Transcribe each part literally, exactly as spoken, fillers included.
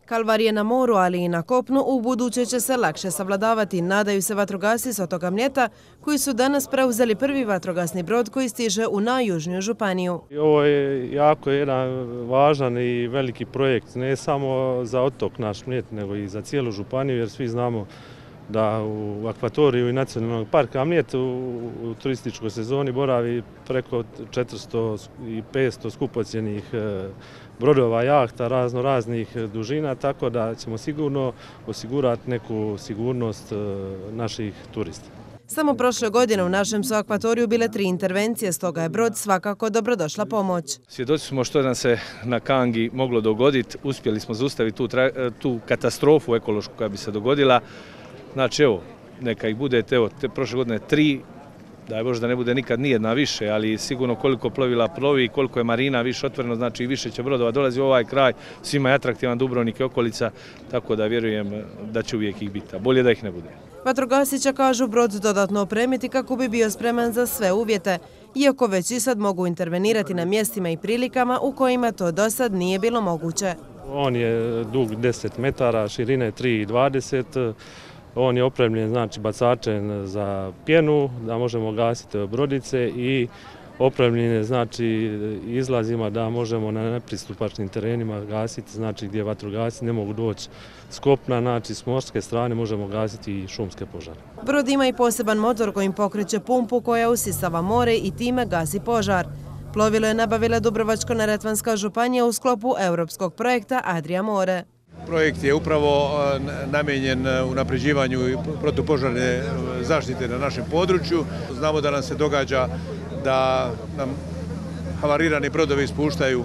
Kalvarije na moru, ali i na kopnu, u buduće će se lakše savladavati, nadaju se vatrogasci s otoka Mljeta, koji su danas preuzeli prvi vatrogasni brod koji stiže u najjužniju županiju. Ovo je jako jedan važan i veliki projekt, ne samo za otok naš Mljet, nego i za cijelu županiju, jer svi znamo da u akvatoriju i nacionalnog parka Mljet u turističkoj sezoni boravi preko četiristo i petsto skupocjenih brodova, jahta, razno raznih dužina, tako da ćemo sigurno osigurati neku sigurnost naših turista. Samo prošle godine u našem su akvatoriju bile tri intervencije, stoga je brod svakako dobrodošla pomoć. Svjedoci smo što nam se na Kangi moglo dogoditi, uspjeli smo zaustaviti tu, tu katastrofu ekološku koja bi se dogodila. Znači evo, neka ih bude, evo, te prošle godine tri, daj Bože da ne bude nikad nijedna više, ali sigurno koliko plovila plovi, koliko je marina više otvoreno, znači više će brodova dolazi u ovaj kraj, svima je atraktivan Dubrovnik i okolica, tako da vjerujem da će uvijek ih biti, a bolje da ih ne bude. Vatrogasci će, kažu, brod dodatno opremiti kako bi bio spreman za sve uvjete, iako već i sad mogu intervenirati na mjestima i prilikama u kojima to do sad nije bilo moguće. On je dug deset metara, širine tri i dvadeset. On je opremljen, znači, bacačem za pjenu, da možemo gasiti brodice, i opremljen je, znači, izlazima da možemo na nepristupačnim terenima gasiti, znači gdje vatrogasci ne mogu doći s kopna, znači s morske strane možemo gasiti i šumske požare. Brod ima i poseban motor kojim pokreće pumpu koja usisava more i time gasi požar. Plovilo je nabavila Dubrovačko-neretvanska županija u sklopu europskog projekta Adria more. Projekt je upravo namijenjen unapređivanju protupožarne zaštite na našem području. Znamo da nam se događa da nam havarirani brodovi ispuštaju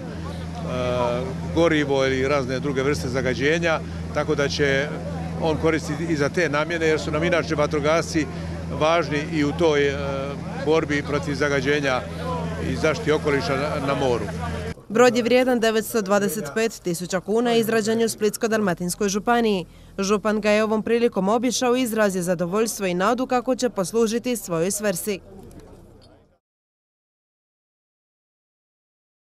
gorivo ili razne druge vrste zagađenja, tako da će on koristiti i za te namjene, jer su nam inače vatrogasci važni i u toj borbi protiv zagađenja i zaštiti okoliša na moru. Brod je vrijedan devetsto dvadeset pet tisuća kuna i izrađen je u Splitsko-dalmatinskoj županiji. Župan ga je ovom prilikom obišao i izrazio zadovoljstvo i nadu kako će poslužiti svojoj svrsi.